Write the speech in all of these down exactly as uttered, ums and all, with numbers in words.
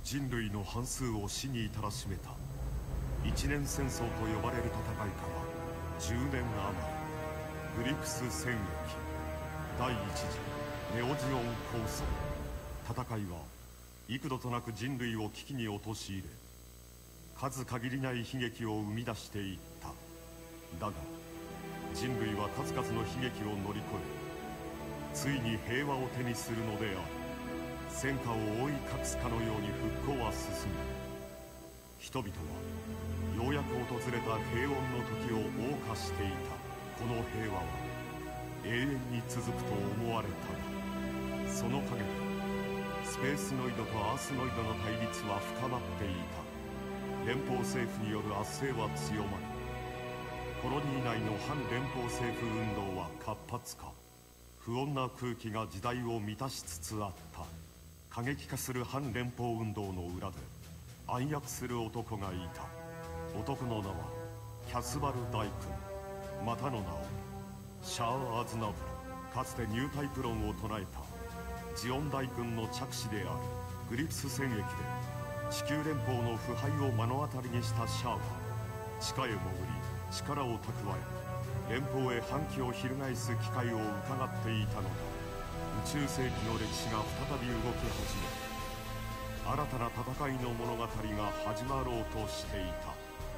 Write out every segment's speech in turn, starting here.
人類の半数を死に至らしめた一年戦争と呼ばれる戦いからじゅうねん余り。グリプス戦役第一次ネオジオン構想。戦いは幾度となく人類を危機に陥れ、数限りない悲劇を生み出していった。だが人類は数々の悲劇を乗り越え、ついに平和を手にするのである。戦火を覆い隠すかのように復興は進み、人々はようやく訪れた平穏の時を謳歌していた。この平和は永遠に続くと思われたが、その陰でスペースノイドとアースノイドの対立は深まっていた。連邦政府による圧政は強まり、コロニー内の反連邦政府運動は活発化。不穏な空気が時代を満たしつつあった。過激化する反連邦運動の裏で暗躍する男がいた。男の名はキャスバル大君、またの名をシャア・アズナブル。かつてニュータイプ論を唱えたジオン大君の着手であるグリプス戦役で地球連邦の腐敗を目の当たりにしたシャアは地下へ潜り力を蓄え、連邦へ反旗を翻す機会を伺っていたのだ。宇宙世紀の歴史が再び動き始め、新たな戦いの物語が始まろうとしていた。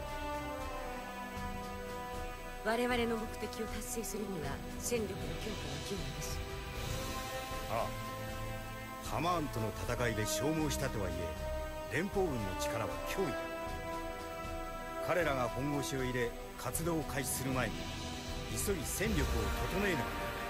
我々の目的を達成するには戦力の強化が急務です。 ああ、ハマーンとの戦いで消耗したとはいえ連邦軍の力は脅威だ。彼らが本腰を入れ活動を開始する前に急ぎ戦力を整えなければ。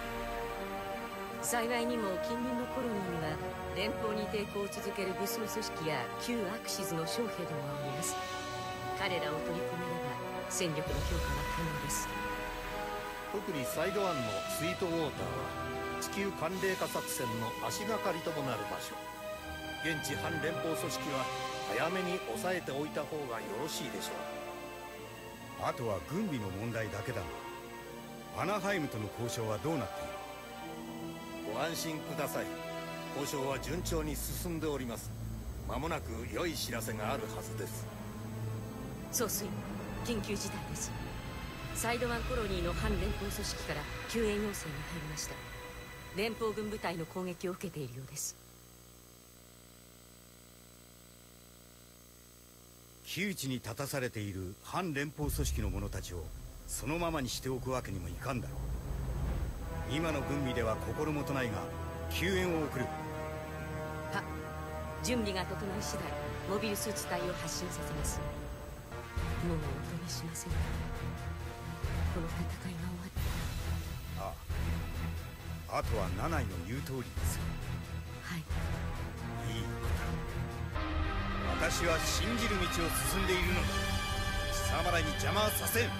幸いにも近隣のコロニーには連邦に抵抗を続ける武装組織や旧アクシズの将兵どもがおります。彼らを取り込めれば戦力の強化は可能です。 特にサイドワンのスイートウォーターは地球寒冷化作戦の足がかりともなる場所。現地反連邦組織は早めに抑えておいた方がよろしいでしょう。 あとは軍備の問題だけだが、アナハイムとの交渉はどうなっている？ ご安心ください。交渉は順調に進んでおります。間もなく良い知らせがあるはずです。 総帥、緊急事態です。サイドワンコロニーの反連邦組織から救援要請が入りました。連邦軍部隊の攻撃を受けているようです。 窮地に立たされている反連邦組織の者たちをそのままにしておくわけにもいかんだろう。今の軍備では心もとないが救援を送る。 は、準備が整い次第モビルスーツ隊を発進させます。もうお止めしません。この戦いが終わったら。ああ、あとはナナイの言う通りですよ。 はい、 いいことだ。私は信じる道を進んでいるのだ。貴様らに邪魔はさせん。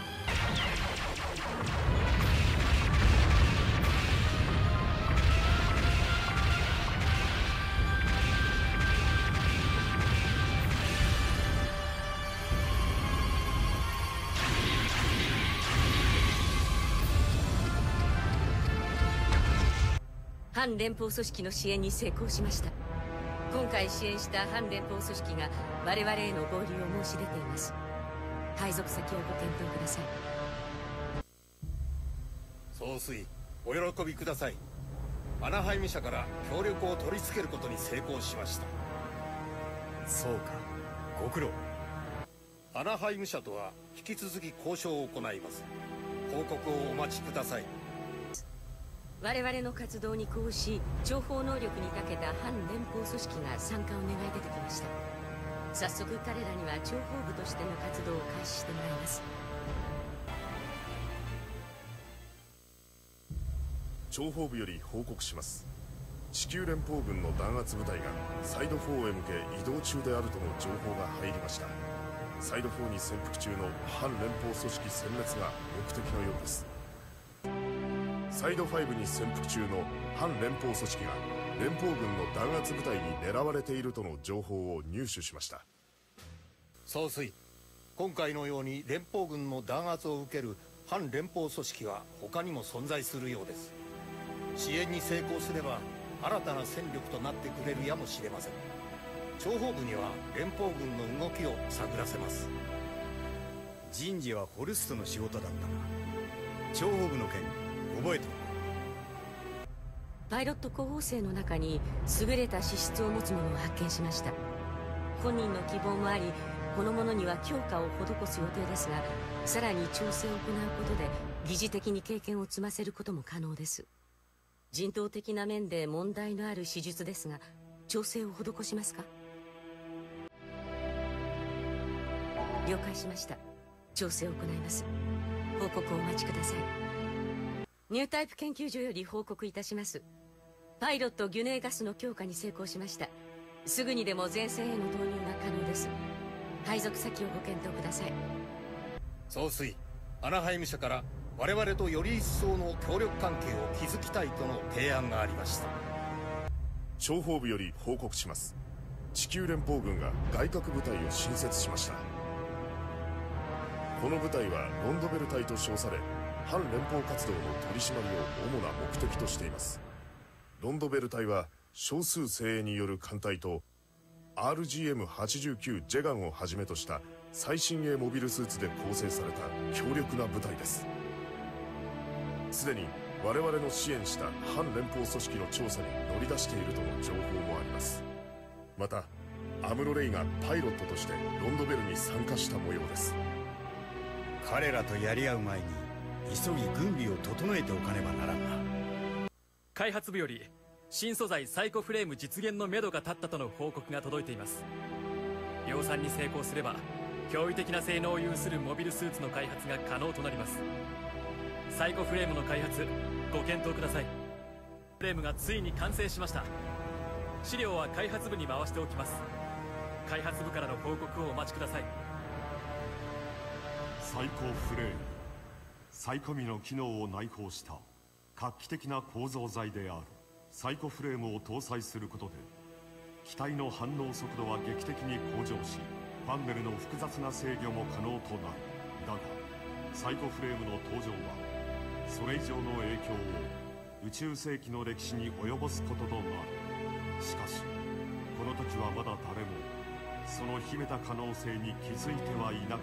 反連邦組織の支援に成功しました。今回支援した反連邦組織が我々への合流を申し出ています。配属先をご検討ください。 総帥、お喜びください。アナハイム社から協力を取り付けることに成功しました。 そうか、ご苦労。 アナハイム社とは引き続き交渉を行います。報告をお待ちください。 我々の活動に呼応し、諜報能力に長けた反連邦組織が参加を願い出てきました。早速彼らには諜報部としての活動を開始してもらいます。 諜報部より報告します。地球連邦軍の弾圧部隊がサイドフォーへ向け移動中であるとの情報が入りました。サイドフォーに潜伏中の反連邦組織殲滅が目的のようです。サイドファイブに潜伏中の反連邦組織が連邦軍の弾圧部隊に狙われているとの情報を入手しました。 総帥、今回のように連邦軍の弾圧を受ける反連邦組織は他にも存在するようです。支援に成功すれば新たな戦力となってくれるやもしれません。 諜報部には連邦軍の動きを探らせます。 人事はホルストの仕事だったな。諜報部の件覚えておく。 パイロット候補生の中に優れた資質を持つ者を発見しました。本人の希望もあり、この者には強化を施す予定ですが、さらに調整を行うことで疑似的に経験を積ませることも可能です。人道的な面で問題のある手術ですが、調整を施しますか？了解しました。調整を行います。報告をお待ちください。ニュータイプ研究所より報告いたします。パイロットギュネーガスの強化に成功しました。すぐにでも前線への投入が可能です。配属先をご検討ください。 総帥、アナハイム社から我々とより一層の協力関係を築きたいとの提案がありました。 諜報部より報告します。地球連邦軍が外郭部隊を新設しました。この部隊はロンドベル隊と称され、反連邦活動の取り締まりを主な目的としています。ロンドベル隊は少数精鋭による艦隊と アールジーエムはちじゅうきゅう ジェガンをはじめとした最新鋭モビルスーツで構成された強力な部隊です。すでに我々の支援した反連邦組織の調査に乗り出しているとの情報もあります。またアムロ・レイがパイロットとしてロンドベルに参加した模様です。 彼らとやり合う前に急ぎ軍備を整えておかねばならんな。 開発部より新素材サイコフレーム実現のめどが立ったとの報告が届いています。量産に成功すれば驚異的な性能を有するモビルスーツの開発が可能となります。サイコフレームの開発ご検討ください。フレームがついに完成しました。資料は開発部に回しておきます。開発部からの報告をお待ちください。 サイコフレーム、サイコミの機能を内包した画期的な構造材であるサイコフレームを搭載することで、機体の反応速度は劇的に向上し、ファンネルの複雑な制御も可能となる。だがサイコフレームの登場はそれ以上の影響を宇宙世紀の歴史に及ぼすこととなる。しかしこの時はまだ誰もその秘めた可能性に気づいてはいなかった。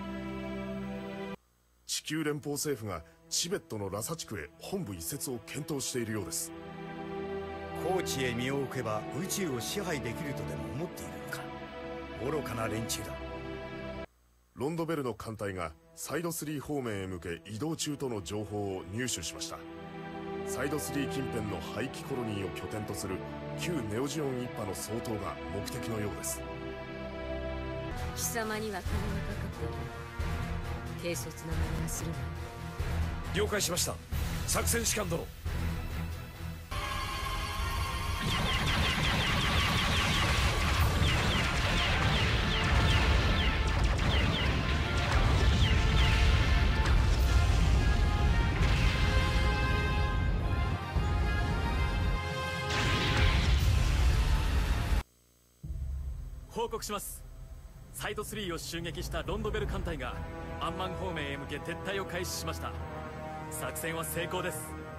地球連邦政府がチベットのラサ地区へ本部移設を検討しているようです。 高地へ身を置けば宇宙を支配できるとでも思っているのか。愚かな連中だ。 ロンドベルの艦隊がサイドスリー方面へ向け移動中との情報を入手しました。サイドスリー近辺の廃棄コロニーを拠点とする旧ネオジオン一派の総統が目的のようです。 貴様には金がかかっている。軽率な真似はするな。 了解しました。作戦士官殿。 報告します。サイドスリーを襲撃したロンドベル艦隊がアンマン方面へ向け撤退を開始しました。作戦は成功です。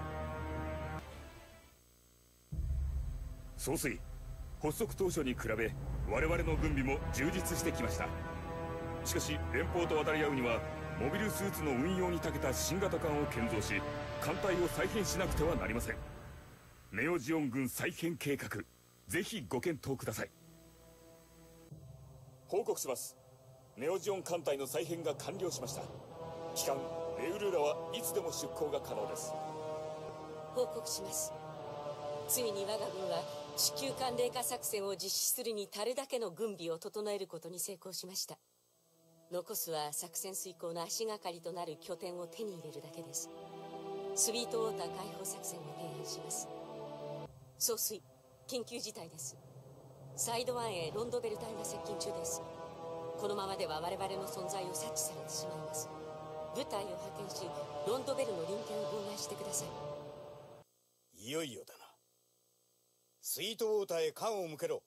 総帥、発足当初に比べ我々の軍備も充実してきました。しかし連邦と渡り合うにはモビルスーツの運用に長けた新型艦を建造し艦隊を再編しなくてはなりません。ネオジオン軍再編計画、ぜひご検討ください。報告します。ネオジオン艦隊の再編が完了しました。旗艦ネウルーラはいつでも出港が可能です。 報告します。ついに我が軍は地球寒冷化作戦を実施するに足るだけの軍備を整えることに成功しました。残すは作戦遂行の足がかりとなる拠点を手に入れるだけです。スイートウォーター解放作戦を提案します。総帥、緊急事態です。サイドワンへロンドベル隊が接近中です。このままでは我々の存在を察知されてしまいます。部隊を派遣しロンドベルの臨検を妨害してください。 いよいよだな。スイートウォーターへ艦を向けろ。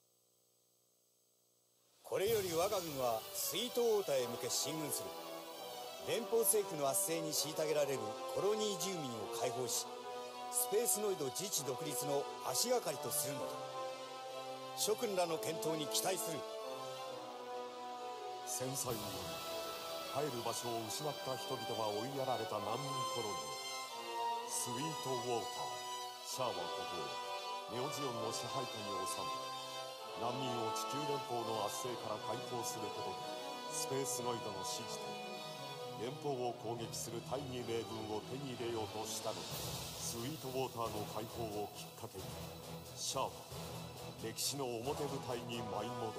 これより我が軍はスイートウォーターへ向け進軍する。連邦政府の圧政に虐げられるコロニー住民を解放し、スペースノイド自治独立の足がかりとするのだ。 諸君らの健闘に期待する。 戦災により帰る場所を失った人々が追いやられた難民コロニースイートウォーターシャアはここをネオジオンの支配下に収め、難民を地球連邦の圧政から解放することでスペースガイドの指示で連邦を攻撃する大義名分を手に入れようとしたのだ。スイートウォーターの解放をきっかけにシャアは歴史の表舞台に舞い戻る。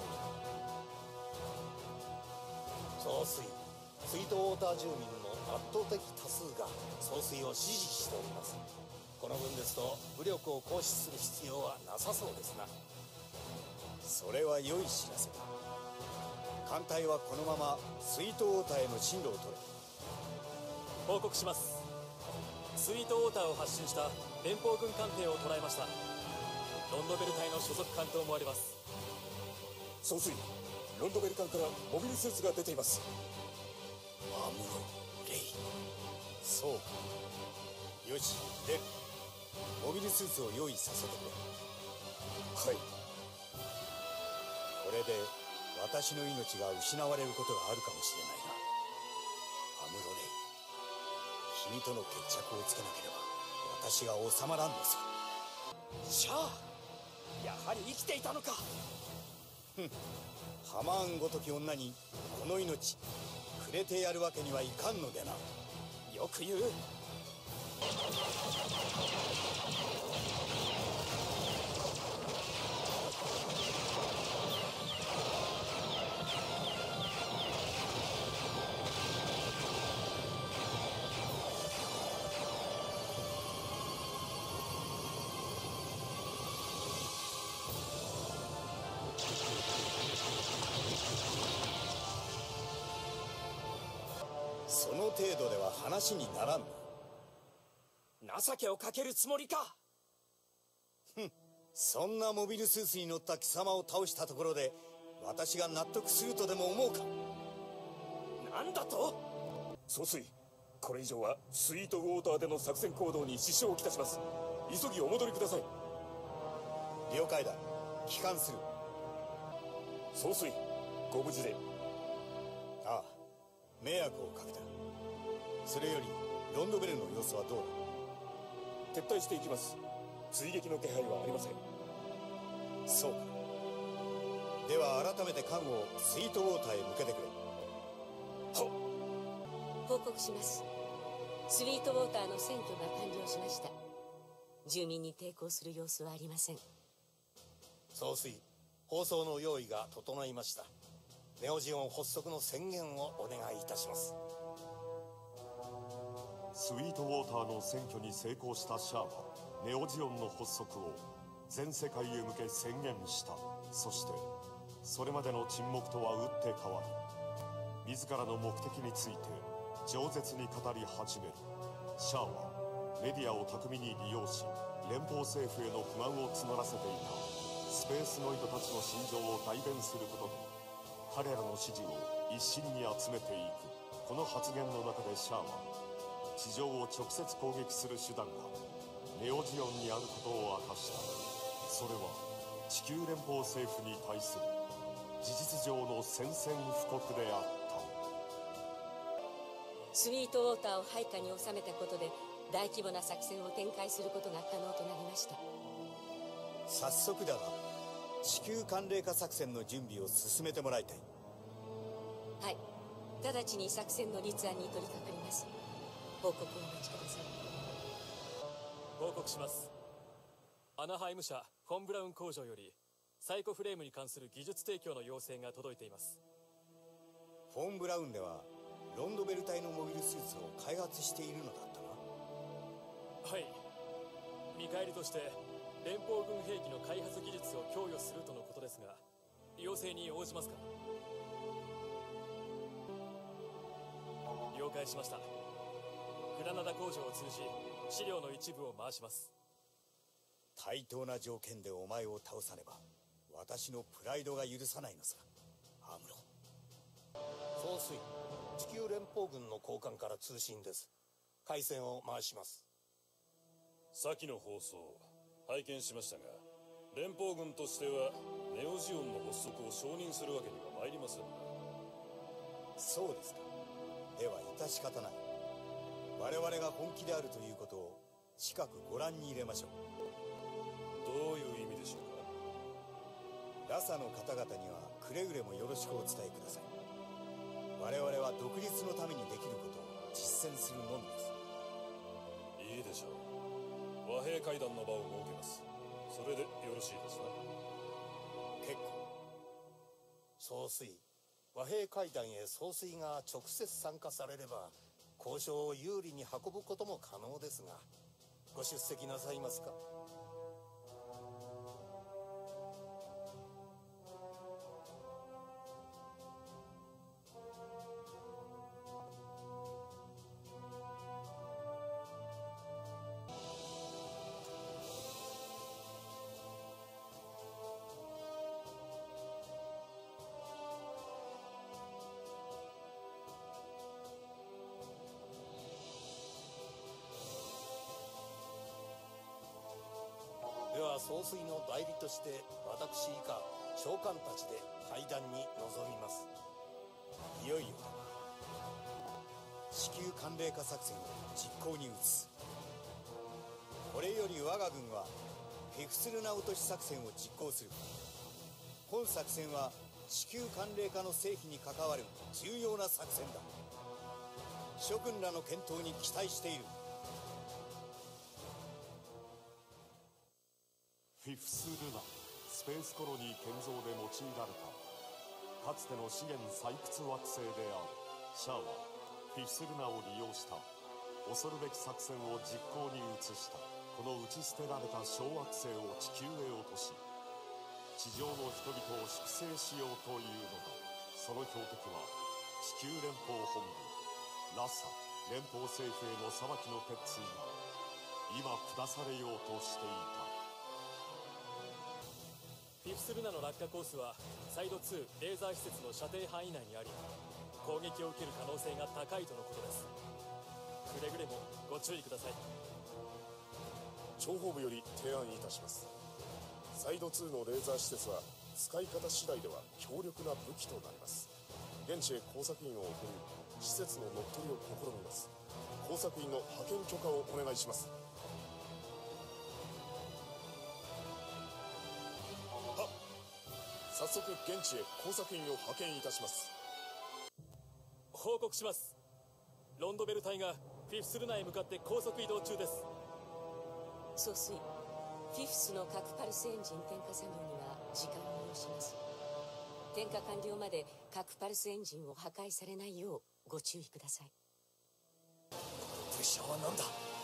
総帥、スイートウォーター住民の圧倒的多数が総帥を支持しております。この分ですと武力を行使する必要はなさそうですな。 それは良い知らせだ。艦隊はこのままスイートウォーターへの進路を取れ。 報告します。スイートウォーターを発進した連邦軍艦艇を捉えました。ロンドベル隊の所属艦と思われます。 総帥、ロンドベル艦からモビルスーツが出ています。 アムロ・レイ。そうか。よし、出る。モビルスーツを用意させてくれ。 はい。 これで私の命が失われることがあるかもしれないが、アムロ・レイ、君との決着をつけなければ私が収まらんのさ。 シャア、やはり生きていたのか。 ふん、ハマーンごとき女にこの命くれてやるわけにはいかんのでな。 よく言う。 その程度では話にならんな。 情けをかけるつもりか。 ふん、そんなモビルスーツに乗った貴様を倒したところで私が納得するとでも思うか。 なんだと。総帥、これ以上はスイートウォーターでの作戦行動に支障をきたします。急ぎお戻りください。 了解だ。帰還する。 総帥、ご無事で。 ああ、迷惑をかけた。それよりロンドベルの様子はどうだ。撤退していきます。追撃の気配はありません。 そうか。では改めて艦をスイートウォーターへ向けてくれ。 は報告します。スイートウォーターの占拠が完了しました。住民に抵抗する様子はありません。 総帥、放送の用意が整いました。ネオジオン発足の宣言をお願いいたします。 スイートウォーターの占拠に成功したシャアはネオジオンの発足を全世界へ向け宣言した。そしてそれまでの沈黙とは打って変わり、自らの目的について饒舌に語り始める。シャアはメディアを巧みに利用し連邦政府への不満を募らせていたスペースノイドたちの心情を代弁することで彼らの支持を一身に集めていく。この発言の中でシャアは地上を直接攻撃する手段がネオジオンにあることを明かした。それは地球連邦政府に対する事実上の宣戦布告であった。 スイートウォーターを配下に収めたことで大規模な作戦を展開することが可能となりました。 早速だが地球寒冷化作戦の準備を進めてもらいたい。 はい、直ちに作戦の立案に取り掛かります。報告をお待ちください。 報告します。アナハイム社フォンブラウン工場よりサイコフレームに関する技術提供の要請が届いています。 フォン・ブラウンではロンドベル隊のモビルスーツを開発しているのだったな。 はい、見返りとして連邦軍兵器の開発技術を供与するとのことですが、要請に応じますか。了解しました。グラナダ工場を通じ資料の一部を回します。 対等な条件でお前を倒さねば私のプライドが許さないのさ。アムロ。 総帥、地球連邦軍の高官から通信です。回線を回します。 先の放送拝見しましたが、 連邦軍としてはネオジオンの発足を承認するわけには参りませんな。 そうですか。では致し方ない。我々が本気であるということを近くご覧に入れましょう。 どういう意味でしょうか。 ラサの方々にはくれぐれもよろしくお伝えください。我々は独立のためにできることを実践するのみです。 いいでしょう。和平会談の場を設けます。それでよろしいですな。 結構。 総帥、和平会談へ総帥が直接参加されれば交渉を有利に運ぶことも可能ですが、ご出席なさいますか。では総帥の代理として私以下長官たちで会談に臨みます。 いよいよ地球寒冷化作戦を実行に移す。これより我が軍はフェフスルナ落とし作戦を実行する。本作戦は地球寒冷化の成否に関わる重要な作戦だ。諸君らの健闘に期待している。 フィフス・ルナスペースコロニー建造で用いられたかつての資源採掘惑星であるシャアはフィフス・ルナを利用した恐るべき作戦を実行に移した。この打ち捨てられた小惑星を地球へ落とし地上の人々を粛清しようというのだ。その標的は地球連邦本部ラサ連邦政府への裁きの鉄槌が今下されようとしていた。 フィフスルナの落下コースはサイドツーレーザー施設の射程範囲内にあり、攻撃を受ける可能性が高いとのことです。くれぐれもご注意ください。 諜報部より提案いたします。サイドツーのレーザー施設は使い方次第では強力な武器となります。現地へ工作員を送り施設の乗っ取りを試みます。工作員の派遣許可をお願いします。早速現地へ工作員を派遣いたします。 報告します。ロンドベル隊がフィフスルナへ向かって高速移動中です。 総帥、フィフスの核パルスエンジン点火作業には時間を要します。点火完了まで核パルスエンジンを破壊されないようご注意ください。 プレッシャーは何だ。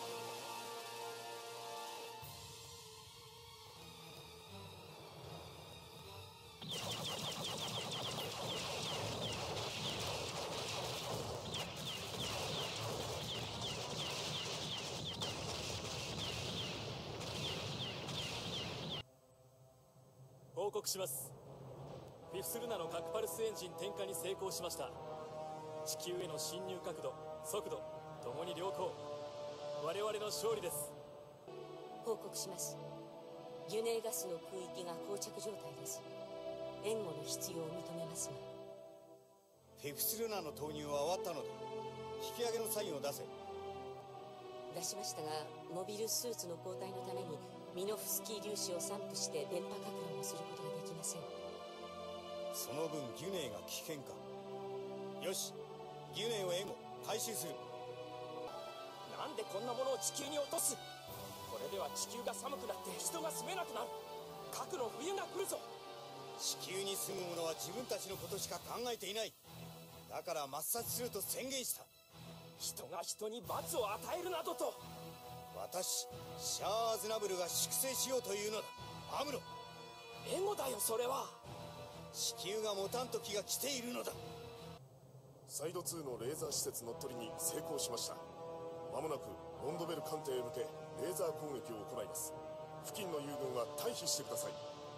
報告します。フィフスルナの核パルスエンジン点火に成功しました。地球への侵入角度速度ともに良好。我々の勝利です。 報告します。ギュネーガスの空域が膠着状態です。援護の必要を認めますが。 フィフスルナの投入は終わったのだ。引き上げのサインを出せ。 出しましたが、モビルスーツの交代のためにミノフスキー粒子を散布して電波かく乱をすることができません。 その分ギュネーが危険か。よし、ギュネーを援護回収する。 なんでこんなものを地球に落とす。これでは地球が寒くなって人が住めなくなる。核の冬が来るぞ。 地球に住む者は自分たちのことしか考えていない。だから抹殺すると宣言した。 人が人に罰を与えるなどと。 私シャア・アズナブルが粛清しようというのだ。アムロ、 エゴだよそれは。 地球が持たん時が来ているのだ。 サイドツーのレーザー施設乗っ取りに成功しました。まもなくロンドベル艦艇へ向けレーザー攻撃を行います。付近の友軍は退避してください。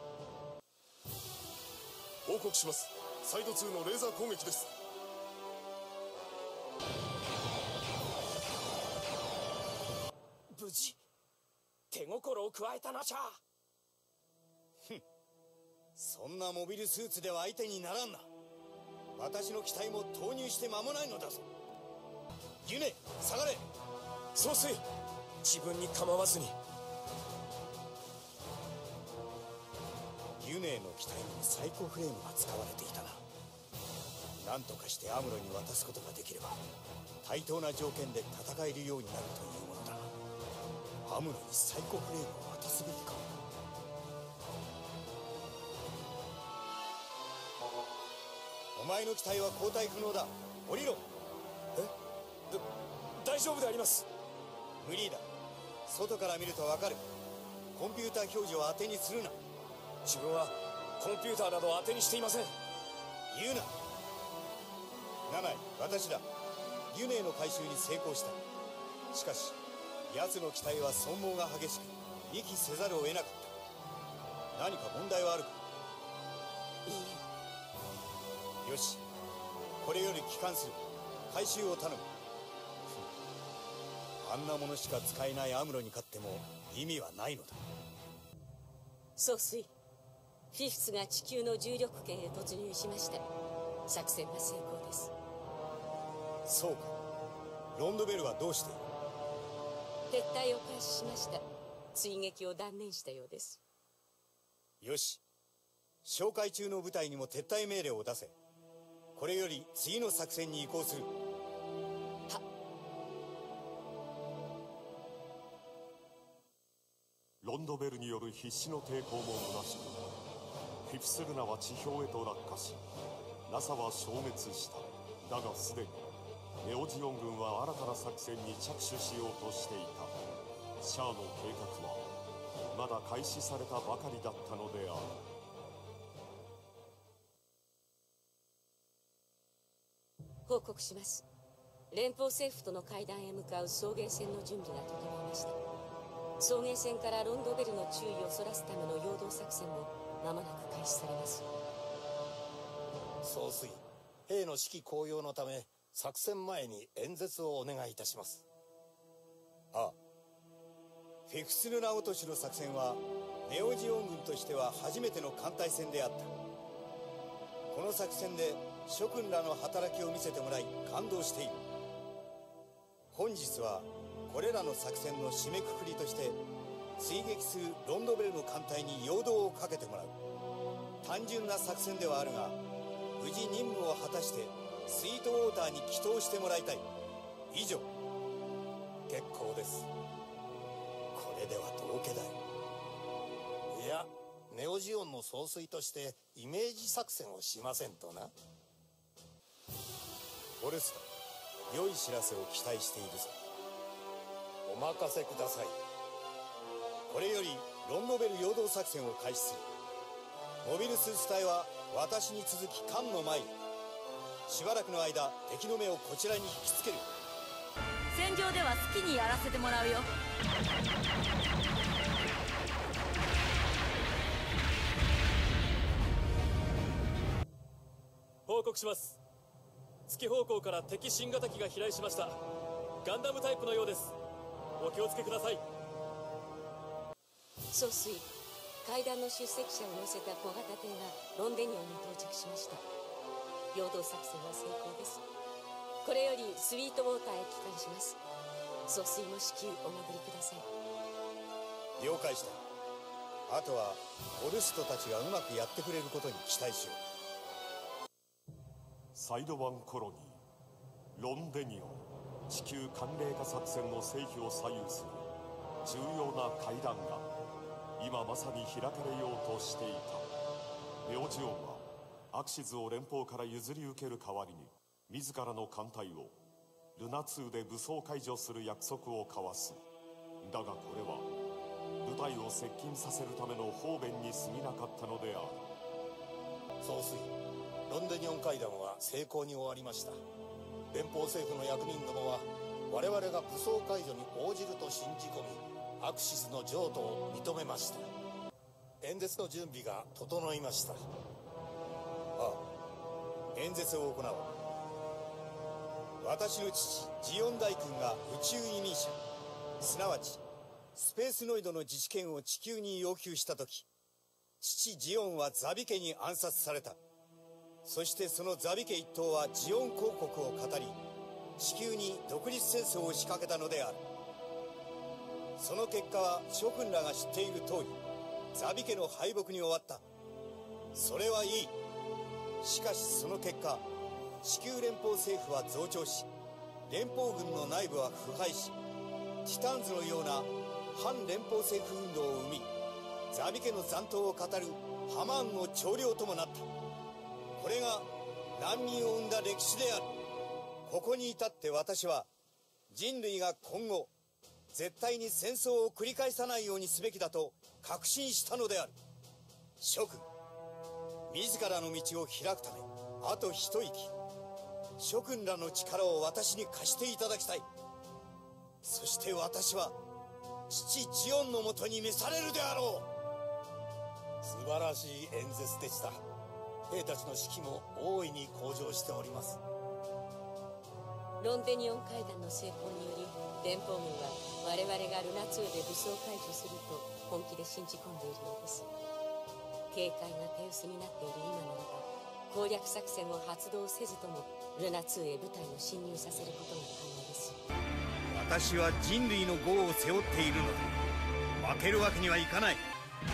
報告します。サイドツーのレーザー攻撃です。 無事。手心を加えたなしゃ。 そんなモビルスーツでは相手にならんな。私の機体も投入して間もないのだぞ。ユネ、下がれ。 総帥、自分に構わずに。 ユネの機体にサイコフレームが使われていたな。何とかしてアムロに渡すことができれば対等な条件で戦えるようになるというものだな。アムロにサイコフレームを渡すべきか。お前の機体は交代不能だ。降りろ。 え？だ、大丈夫であります。 無理だ。外から見るとわかる。コンピューター表示を当てにするな。 自分はコンピューターなど当てにしていません。 言うな。ナナイ、私だ。ユネの回収に成功した。しかし奴の機体は損耗が激しく遺棄せざるを得なかった。何か問題はあるか？ いいえ。よし、これより帰還する。回収を頼む。あんなものしか使えないアムロに勝っても意味はないのだ。 総帥、フィフスが地球の重力圏へ突入しました。作戦は成功です。 そうか。ロンドベルはどうしている？ 撤退を開始しました。追撃を断念したようです。 よし、哨戒中の部隊にも撤退命令を出せ。これより次の作戦に移行する。 は。 ロンドベルによる必死の抵抗も虚しく、フィフスルナは地表へと落下し、 ナサ は消滅した。だがすでにネオジオン軍は新たな作戦に着手しようとしていた。シャアの計画はまだ開始されたばかりだったのである。 報告します。連邦政府との会談へ向かう送迎船の準備が整いました。送迎船からロンドベルの注意をそらすための陽動作戦も間もなく開始されます。 総帥、兵の士気高揚のため作戦前に演説をお願いいたします。 ああ、フィフスルナ落としの作戦はネオジオン軍としては初めての艦隊戦であった。この作戦で諸君らの働きを見せてもらい感動している。本日はこれらの作戦の締めくくりとして追撃するロンドベルの艦隊に陽動をかけてもらう。単純な作戦ではあるが無事任務を果たしてスイートウォーターに帰投してもらいたい。以上。 結構です。 これでは道家だ。 いや、ネオジオンの総帥としてイメージ作戦をしませんとな。 フォレスト、良い知らせを期待しているぞ。 お任せください。 これよりロンドベル陽動作戦を開始する。モビルスーツ隊は私に続き艦の前へ。しばらくの間敵の目をこちらに引きつける。 戦場では好きにやらせてもらうよ。 報告します。月方向から敵新型機が飛来しました。ガンダムタイプのようです。お気をつけください。 総帥、会談の出席者を乗せた小型艇がロンデニオンに到着しました。陽動作戦は成功です。これよりスイートウォーターへ帰還します。総帥も至急お戻りください。 了解した。あとはオルストたちがうまくやってくれることに期待しよう。 サイドワンコロニーロンデニオン地球寒冷化作戦の成否を左右する重要な会談が今まさに開かれようとしていた。ネオジオンはアクシズを連邦から譲り受ける代わりに自らの艦隊をルナツーで武装解除する約束を交わす。だがこれは部隊を接近させるための方便に過ぎなかったのである。 総帥、ロンデニオン会談は成功に終わりました。連邦政府の役人どもは我々が武装解除に応じると信じ込みアクシスの譲渡を認めました。演説の準備が整いました。ああ、演説を行おう。私の父ジオン大君が宇宙移民者すなわちスペースノイドの自治権を地球に要求した時父ジオンはザビ家に暗殺された。そしてそのザビ家一党はジオン公国を語り、地球に独立戦争を仕掛けたのである。その結果は諸君らが知っている通り、ザビ家の敗北に終わった。それはいい。しかしその結果、地球連邦政府は増長し、連邦軍の内部は腐敗し、ティタンズのような反連邦政府運動を生み、ザビ家の残党を語るハマーンの長領ともなった。これが難民を生んだ歴史である。ここに至って私は、人類が今後絶対に戦争を繰り返さないようにすべきだと確信したのである。諸君、自らの道を開くためあと一息、諸君らの力を私に貸していただきたい。そして私は父ジオンのもとに召されるであろう。 素晴らしい演説でした。兵たちの士気も大いに向上しております。 ロンデニオン会談の成功により、連邦軍は我々がルナツーで武装解除すると本気で信じ込んでいるようです。警戒が手薄になっている今ならば、攻略作戦を発動せずともルナツーへ部隊を侵入させることが可能です。 私は人類の業を背負っているのだ。負けるわけにはいかない。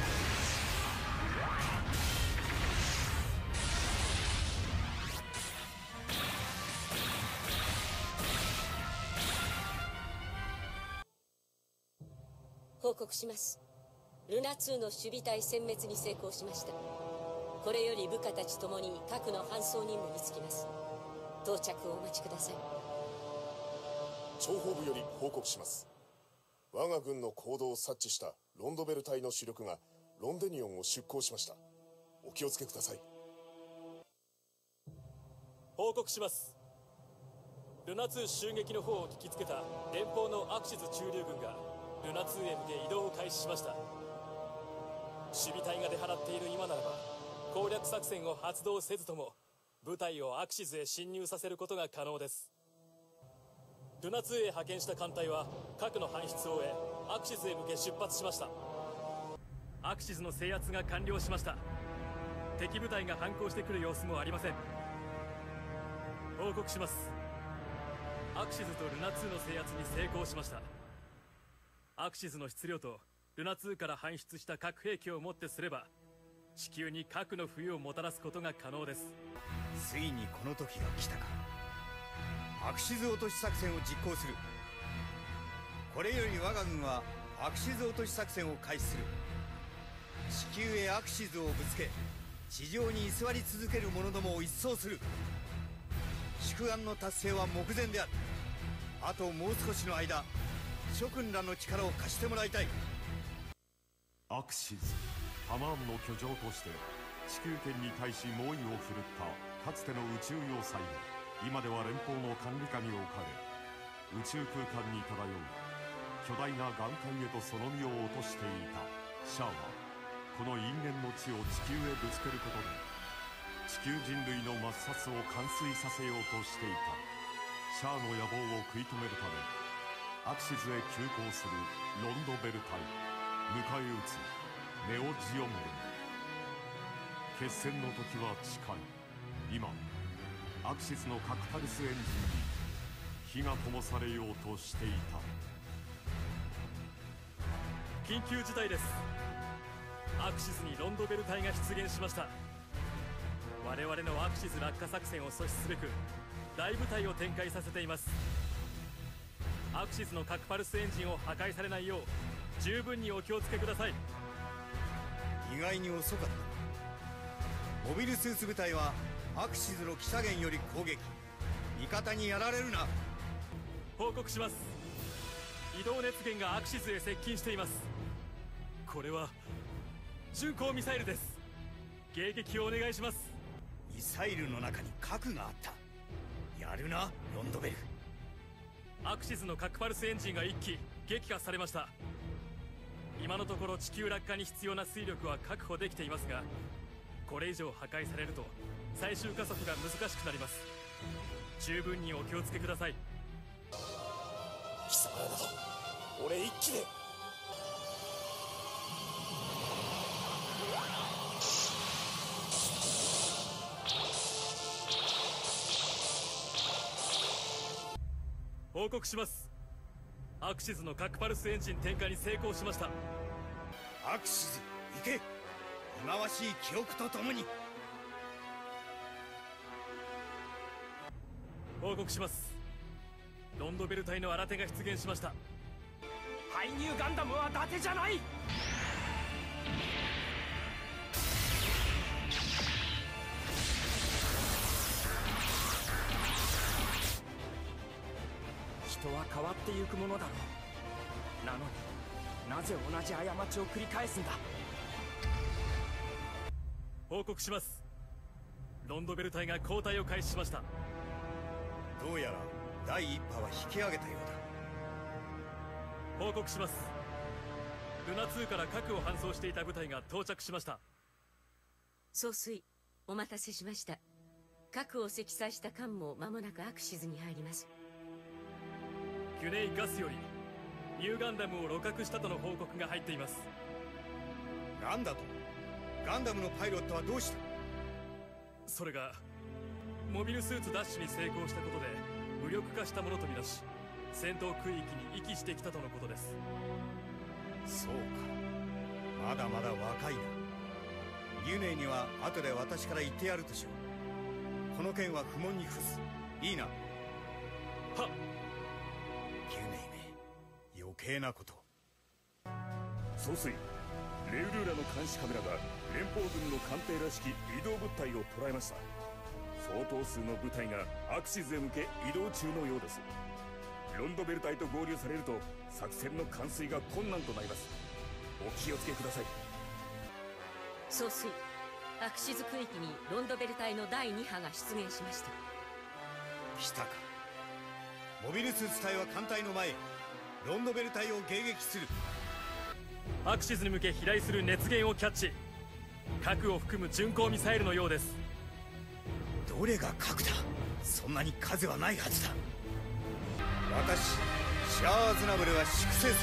報告します。ルナツーの守備隊殲滅に成功しました。これより部下たちともに核の搬送任務に就きます。到着をお待ちください。 諜報部より報告します。我が軍の行動を察知したロンドベル隊の主力がロンデニオンを出港しました。お気をつけください。 報告します。ルナツー襲撃の方を聞きつけた連邦のアクシズ駐留軍がルナツーへ向け移動を開始しました。守備隊が出払っている今ならば、攻略作戦を発動せずとも部隊をアクシズへ侵入させることが可能です。ルナツーへ派遣した艦隊は核の搬出を終え、アクシズへ向け出発しました。アクシズの制圧が完了しました。敵部隊が反攻してくる様子もありません。報告します。アクシズとルナツーの制圧に成功しました。アクシズの質量とルナツーから搬出した核兵器をもってすれば、地球に核の冬をもたらすことが可能です。 ついにこの時が来たか。アクシズ落とし作戦を実行する。これより我が軍はアクシズ落とし作戦を開始する。地球へアクシズをぶつけ、地上に居座り続ける者どもを一掃する。宿願の達成は目前である。あともう少しの間、諸君らの力を貸してもらいたい。 アクシズ、ハマーンの居城として地球圏に対し猛威を振るったかつての宇宙要塞も、今では連邦の管理下に置かれ、宇宙空間に漂う巨大な岩塊へとその身を落としていたシャアは、この因縁の地を地球へぶつけることで地球人類の抹殺を完遂させようとしていた。シャアの野望を食い止めるため、アクシズへ急行するロンドベル隊、迎え撃つネオジオン軍。決戦の時は近い。今アクシズの核パルスエンジンに火が灯されようとしていた。 緊急事態です。アクシズにロンドベル隊が出現しました。我々のアクシズ落下作戦を阻止すべく大部隊を展開させています。アクシズの核パルスエンジンを破壊されないよう十分にお気をつけください。 意外に遅かった。モビルスーツ部隊はアクシズの北限より攻撃。味方にやられるな。 報告します。移動熱源がアクシズへ接近しています。これは巡航ミサイルです。迎撃をお願いします。 ミサイルの中に核があった。やるな、ロンドベル。 アクシズの核パルスエンジンが一機撃破されました。今のところ地球落下に必要な推力は確保できていますが、これ以上破壊されると最終加速が難しくなります。十分にお気をつけください。 貴様らなど俺一気で。 告します。アクシズの核パルスエンジン点火に成功しました。 アクシズ行け、忌まわしい記憶とともに。 報告します。ロンドベル隊の新手が出現しました。 排入ガンダムは伊達じゃない。人は変わってゆくものだろう。なのになぜ同じ過ちを繰り返すんだ。 報告します。ロンドベル隊が交代を開始しました。 どうやら第一波は引き上げたようだ。報告します。ルナツーから核を搬送していた部隊が到着しました。 総帥、お待たせしました。核を積載した艦も間もなくアクシズに入ります。 キュネイガスよりニューガンダムを鹵獲したとの報告が入っています。 なんだと？ガンダムのパイロットはどうした？ それがモビルスーツダッシュに成功したことで無力化したものとみなし、戦闘区域に遺棄してきたとのことです。 そうか、まだまだ若いな。ギュネイには後で私から言ってやるとしよう。この件は不問に付す。いいな。はっ。ギュネイめ、余計なこと。 総帥、レウルーラの監視カメラが連邦軍の艦艇らしき移動物体を捉えました。相当数の部隊がアクシズへ向け移動中のようです。ロンドベル隊と合流されると作戦の完遂が困難となります。お気をつけください。 総帥、アクシズ区域にロンドベル隊のだいに波が出現しました。 来たか。モビルスーツ隊は艦隊の前へ。ロンドベル隊を迎撃する。 アクシズに向け飛来する熱源をキャッチ。核を含む巡航ミサイルのようです。 どれが核だ？そんなに数はないはずだ。私シャア・アズナブルは粛清する。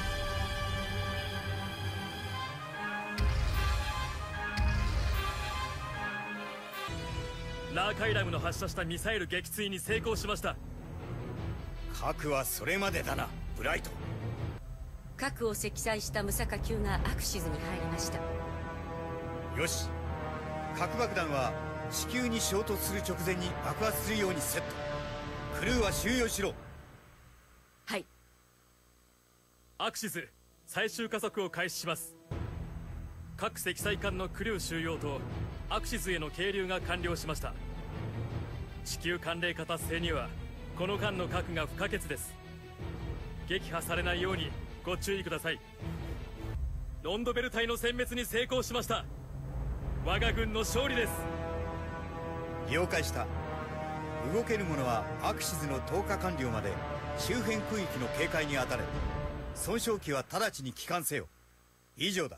ラーカイラムの発射したミサイル撃墜に成功しました。 核はそれまでだな、ブライト。 核を積載したムサカ級がアクシズに入りました。 よし、核爆弾は地球に衝突する直前に爆発するようにセット。クルーは収容しろ。 はい。 アクシズ最終加速を開始します。各積載艦のクルー収容とアクシズへの係留が完了しました。地球寒冷化達成にはこの間の核が不可欠です。撃破されないようにご注意ください。ロンドベル隊の殲滅に成功しました。我が軍の勝利です。 了解した。動ける者はアクシズの投下完了まで周辺区域の警戒に当たれ。損傷機は直ちに帰還せよ。以上だ。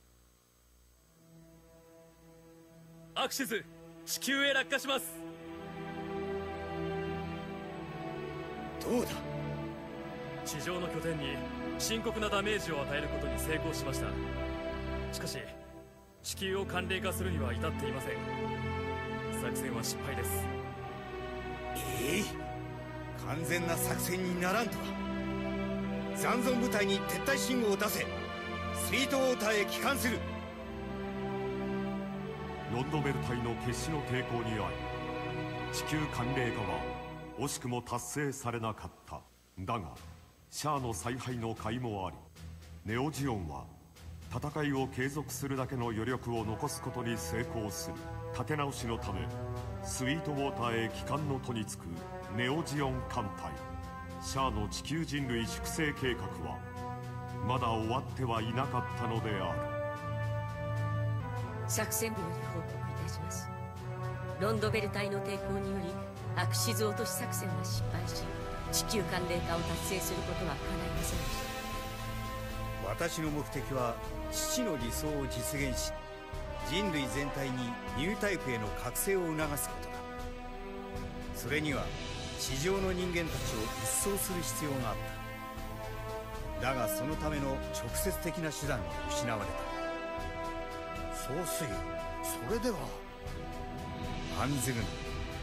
アクシズ地球へ落下します。 どうだ？ 地上の拠点に深刻なダメージを与えることに成功しました。しかし地球を寒冷化するには至っていません。作戦は失敗です。 ええ、完全な作戦にならんとは。残存部隊に撤退信号を出せ。スイートウォーターへ帰還する。 ロンドベル隊の決死の抵抗にあい地球寒冷化は惜しくも達成されなかった。だがシャアの采配の甲斐もあり、ネオジオンは戦いを継続するだけの余力を残すことに成功する。立て直しのためスイートウォーターへ帰還の途につくネオジオン艦隊。シャアの地球人類粛清計画はまだ終わってはいなかったのである。 作戦部より報告いたします。ロンドベル隊の抵抗によりアクシズ落とし作戦は失敗し、地球寒冷化を達成することは叶いませんでした。 私の目的は父の理想を実現し、人類全体にニュータイプへの覚醒を促すことだ。それには地上の人間たちを一掃する必要があった。だがそのための直接的な手段が失われた。 総帥、それでは案ずるな。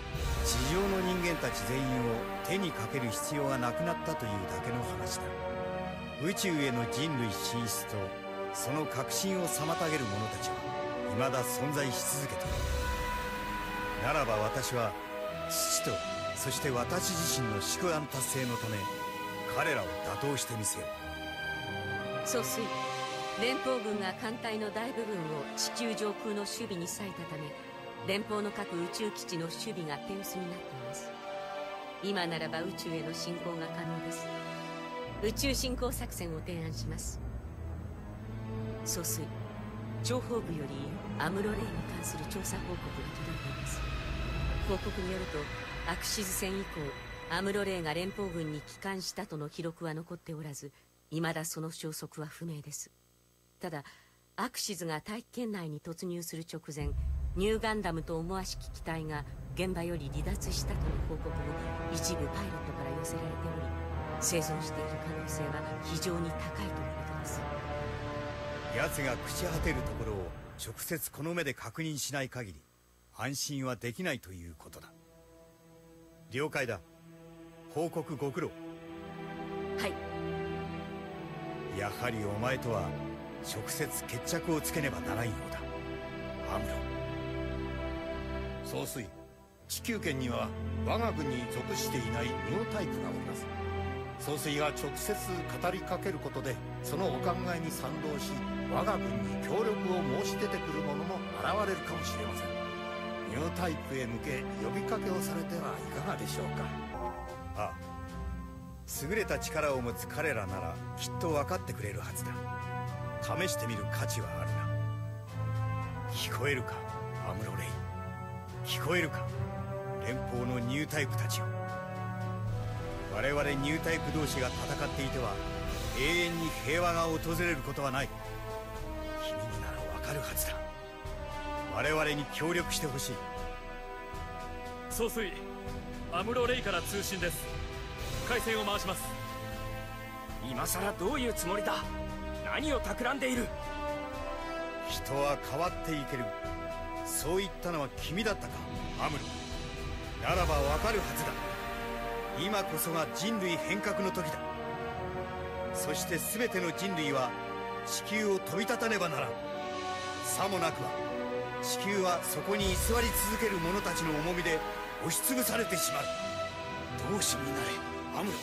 地上の人間たち全員を手にかける必要がなくなったというだけの話だ。宇宙への人類進出とその革新を妨げる者たちは未だ存在し続けている。ならば私は父とそして私自身の宿願達成のため彼らを打倒してみせよう。 総帥、連邦軍が艦隊の大部分を地球上空の守備に割いたため、連邦の各宇宙基地の守備が手薄になっています。今ならば宇宙への侵攻が可能です。宇宙侵攻作戦を提案します。総帥、諜報部よりアムロレイに関する調査報告が届いています。報告によるとアクシズ戦以降、アムロレイが連邦軍に帰還したとの記録は残っておらず、未だその消息は不明です。ただアクシズが大気圏内に突入する直前、ニューガンダムと思わしき機体が現場より離脱したとの報告も一部パイロットから寄せられており、生存している可能性は非常に高いとのことです。 奴が朽ち果てるところを直接この目で確認しない限り安心はできないということだ。了解だ。報告ご苦労。 はい。 やはりお前とは直接決着をつけねばならんようだ、アムロ。 総帥、地球圏には我が軍に属していないニュータイプがおります。総帥が直接語りかけることでそのお考えに賛同し、我が軍に協力を申し出てくる者も現れるかもしれません。ニュータイプへ向け呼びかけをされてはいかがでしょうか。 ああ、優れた力を持つ彼らならきっと分かってくれるはずだ。試してみる価値はあるな。聞こえるか、アムロレイ。聞こえるか、連邦のニュータイプたちよ。我々ニュータイプ同士が戦っていては永遠に平和が訪れることはない。君になら分かるはずだ。我々に協力してほしい。 総帥、アムロレイから通信です。回線を回します。 今さらどういうつもりだ。何を企んでいる。 人は変わっていける、そう言ったのは君だったか、アムロ。ならば分かるはずだ。今こそが人類変革の時だ。そして全ての人類は地球を飛び立たねばならん。さもなくは地球はそこに居座り続ける者たちの重みで押しつぶされてしまう。同志になれ、アムロ。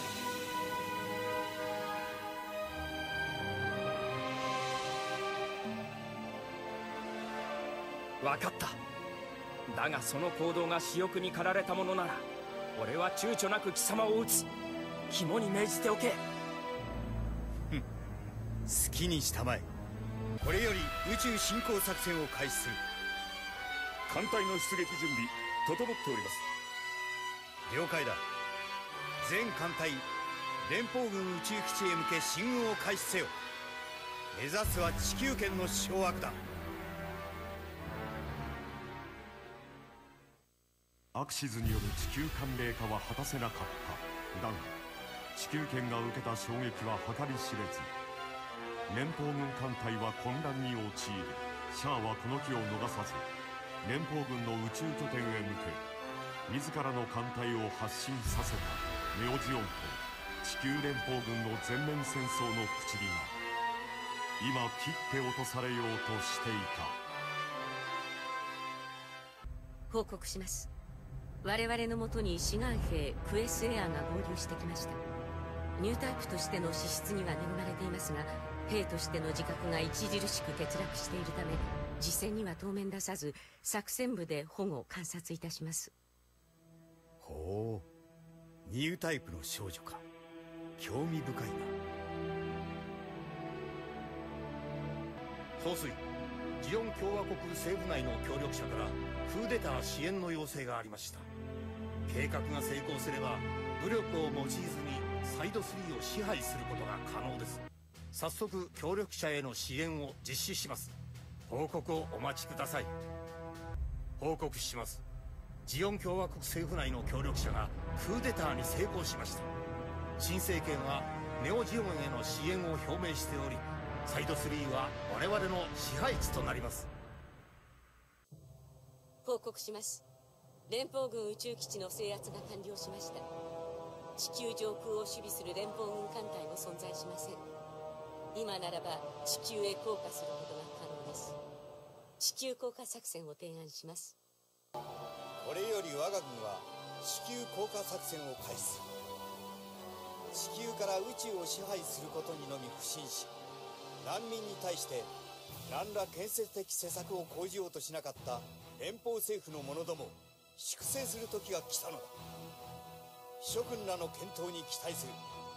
分かった。だがその行動が私欲に駆られたものなら、俺は躊躇なく貴様を撃つ。肝に銘じておけ。 好きにしたまえ。これより宇宙侵攻作戦を開始する。 艦隊の出撃準備整っております。 了解だ。全艦隊連邦軍宇宙基地へ向け進軍を開始せよ。目指すは地球圏の掌握だ。 アクシズによる地球寒冷化は果たせなかっただが、地球圏が受けた衝撃は計り知れず、連邦軍艦隊は混乱に陥り、シャアはこの機を逃さず連邦軍の宇宙拠点へ向け、自らの艦隊を発進させたネオジオンと地球連邦軍の全面戦争の口火が今切って落とされようとしていた。 報告します。我々のもとに志願兵クエスエアが合流してきました。ニュータイプとしての資質には恵まれていますが、兵としての自覚が著しく欠落しているため、実戦には当面出さず作戦部で保護観察いたします。 ほう、ニュータイプの少女か。興味深いな。 総帥、ジオン共和国政府内の協力者からクーデター支援の要請がありました。計画が成功すれば武力を用いずにサイドスリーを支配することが可能です。早速協力者への支援を実施します。報告をお待ちください。報告します。ジオン共和国政府内の協力者がクーデターに成功しました。新政権はネオジオンへの支援を表明しており、サイドスリーは我々の支配地となります。 報告します。 連邦軍宇宙基地の制圧が完了しました。地球上空を守備する連邦軍艦隊も存在しません。今ならば地球へ降下することが可能です。地球降下作戦を提案します。 これより我が軍は地球降下作戦を開始する。地球から宇宙を支配することにのみ不信し、難民に対して何ら建設的施策を講じようとしなかった連邦政府の者どもを粛清する時が来たのだ。諸君らの健闘に期待する。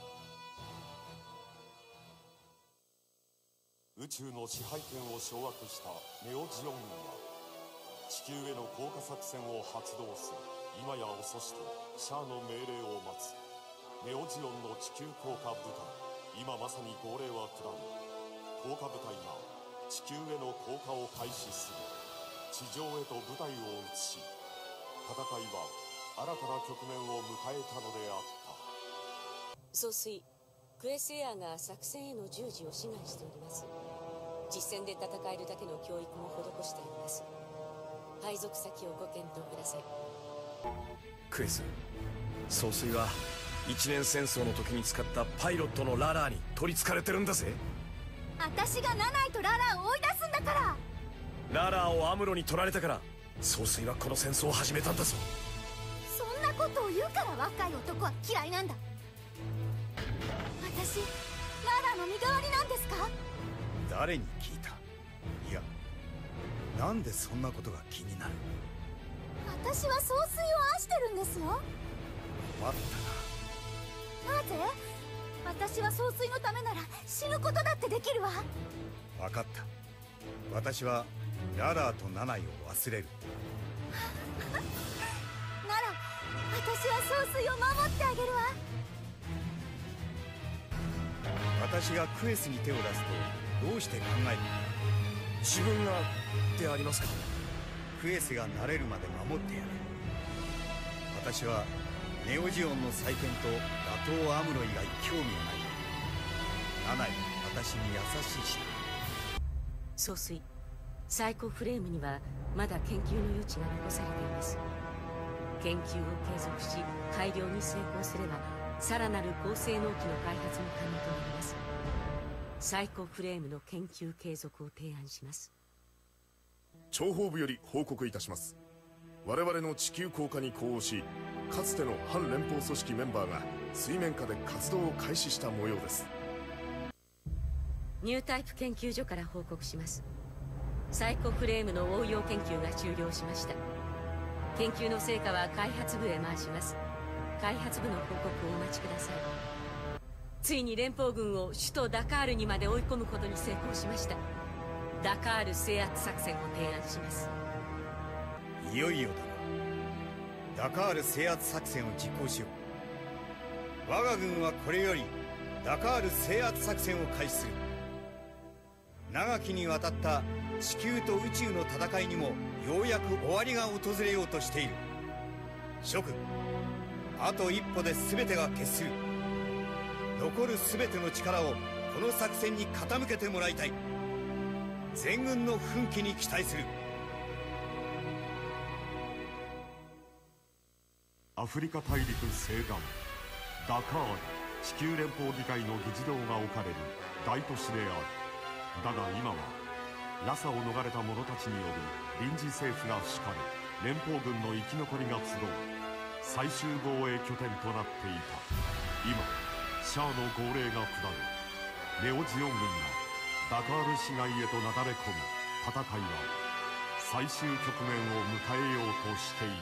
宇宙の支配権を掌握したネオジオン軍は地球への降下作戦を発動する。今や遅しとシャアの命令を待つ。ネオジオンの地球降下部隊、今まさに号令は下る。降下部隊が地球への降下を開始する。地上へと部隊を移し、戦いは新たな局面を迎えたのであった。 総帥、クエスエアが作戦への従事を志願しております。実戦で戦えるだけの教育も施してあります。配属先をご検討ください。 クエス、総帥は一年戦争の時に使ったパイロットのララーに取りつかれてるんだぜ。 私がナナイとララーを追い出すんだから。 ララーをアムロに取られたから総帥はこの戦争を始めたんだぞ。 そんなことを言うから若い男は嫌いなんだ。私ララーの身代わりなんですか？ 誰に聞いた？いや、なんでそんなことが気になる？ 私は総帥を愛してるんですよ。 困ったな。なぜ？私は総帥のためなら死ぬことだってできるわ。 分かった。私はララーとナナイを忘れる。 なら私は総帥を守ってあげるわ。 私がクエスに手を出すとどうして考える？ 自分がでありますか？ クエスが慣れるまで守ってやる。私はネオジオンの再建と打倒アムロ以外興味がない。ナナイは私に優しいし。 総帥、サイコフレームにはまだ研究の余地が残されています。研究を継続し改良に成功すればさらなる高性能機の開発も可能となります。サイコフレームの研究継続を提案します。 諜報部より報告いたします。我々の地球降下に呼応し、かつての反連邦組織メンバーが水面下で活動を開始した模様です。 ニュータイプ研究所から報告します。サイコフレームの応用研究が終了しました。研究の成果は開発部へ回します。開発部の報告をお待ちください。ついに連邦軍を首都ダカールにまで追い込むことに成功しました。ダカール制圧作戦を提案します。 いよいよだな。ダカール制圧作戦を実行しよう。我が軍はこれよりダカール制圧作戦を開始する。長きにわたった地球と宇宙の戦いにもようやく終わりが訪れようとしている。諸君、あと一歩で全てが決する。残る全ての力をこの作戦に傾けてもらいたい。全軍の奮起に期待する。 アフリカ大陸西岸ダカール、地球連邦議会の議事堂が置かれる大都市である。だが今はラサを逃れた者たちによる臨時政府が敷かれ、連邦軍の生き残りが集う最終防衛拠点となっていた。今シャアの号令が下る。ネオジオン軍がダカール市街へとなだれ込む。戦いは最終局面を迎えようとしてい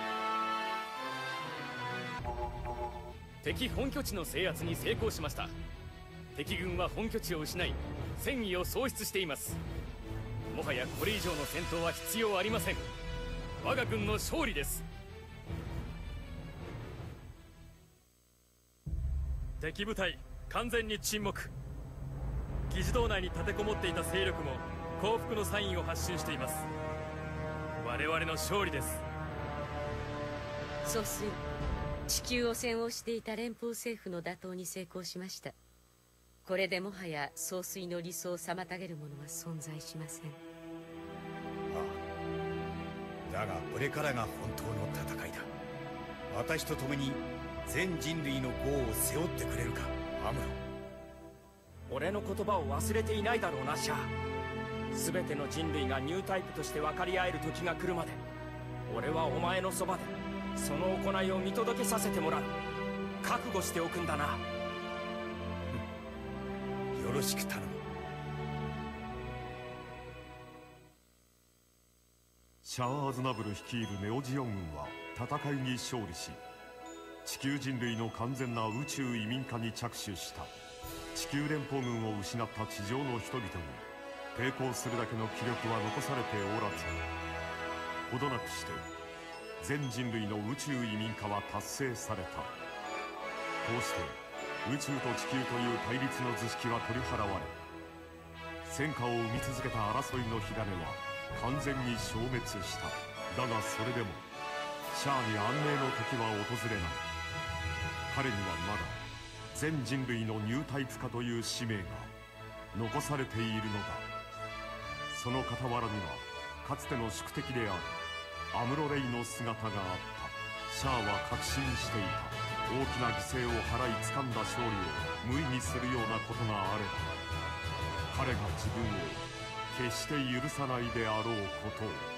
た。 敵本拠地の制圧に成功しました。敵軍は本拠地を失い戦意を喪失しています。もはやこれ以上の戦闘は必要ありません。我が軍の勝利です。敵部隊完全に沈黙。議事堂内に立てこもっていた勢力も降伏のサインを発信しています。我々の勝利です。 総帥、地球を占領していた連邦政府の打倒に成功しました。これでもはや総帥の理想を妨げる者は存在しません。 ああ、 だがこれからが本当の戦いだ。私と共に全人類の業を背負ってくれるか、アムロ。 俺の言葉を忘れていないだろうな、シャア。全ての人類がニュータイプとして分かり合える時が来るまで、俺はお前のそばでその行いを見届けさせてもらう。覚悟しておくんだな。 よろしく頼む。 シャア・アズナブル率いるネオジオン軍は戦いに勝利し、地球人類の完全な宇宙移民化に着手した。地球連邦軍を失った地上の人々に抵抗するだけの気力は残されておらず、ほどなくして全人類の宇宙移民化は達成された。こうして宇宙と地球という対立の図式は取り払われ、戦火を生み続けた争いの火種は完全に消滅した。だがそれでもシャアに安寧の時は訪れない。彼にはまだ全人類のニュータイプ化という使命が残されているのだ。その傍らにはかつての宿敵であるアムロレイの姿があった。シャアは確信していた。大きな犠牲を払い掴んだ勝利を無意にするようなことがあれば、彼が自分を決して許さないであろうことを。